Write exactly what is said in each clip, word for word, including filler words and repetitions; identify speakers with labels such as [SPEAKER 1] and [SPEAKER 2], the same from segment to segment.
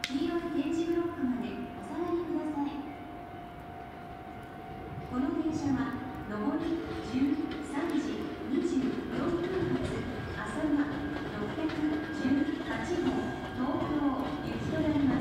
[SPEAKER 1] 黄色い点字ブロックまでお下がりください。この電車は上りじゅうさんじにじゅうよんぷん発朝間ろっぴゃくじゅうはちごう東京行きとなります。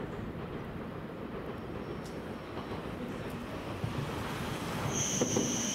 [SPEAKER 2] you